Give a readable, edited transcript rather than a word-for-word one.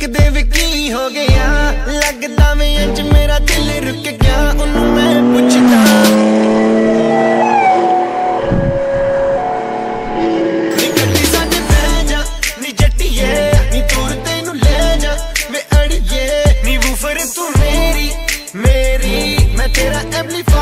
दे वे की हो गया, लगदा मैं अंज मेरा दिल रुक गया, उन्हों मैं पुछदा नी गड्डी साडे बह जा नी जट्टिए, नी दूर तेनू ले जा वे अड़िए, नी वूफर तू मेरी मेरी मैं तेरा एम्पलीफायर।